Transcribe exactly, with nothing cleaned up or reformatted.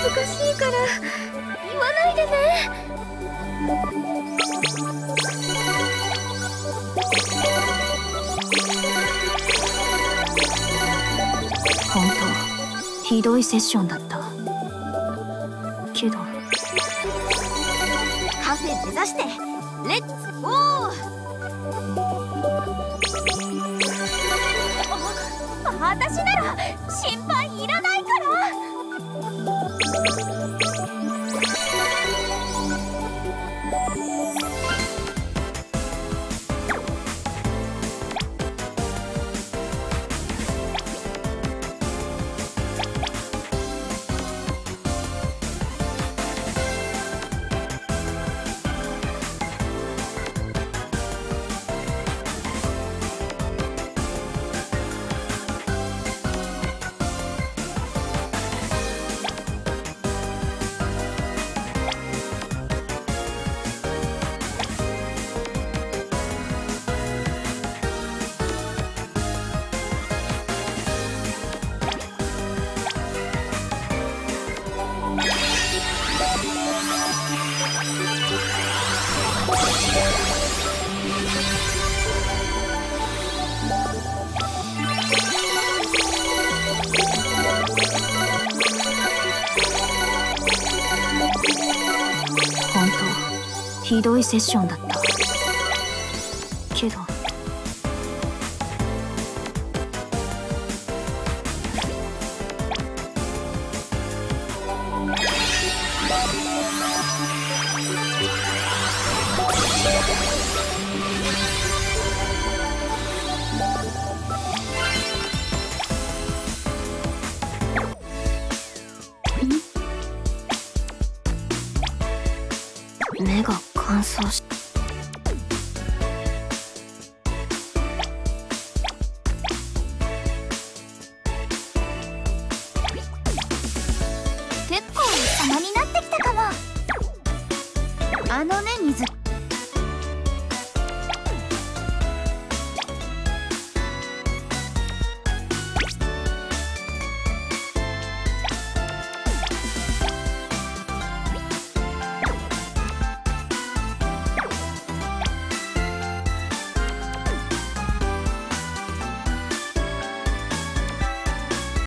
ずかしいから言わないでね。 本当ひどいセッションだったけど、 カフェ目指してレッツゴー。あ、私なら心配いらないから。 本当ひどいセッションだったけど、目が乾燥し結構様になってきたかも。あのね、水。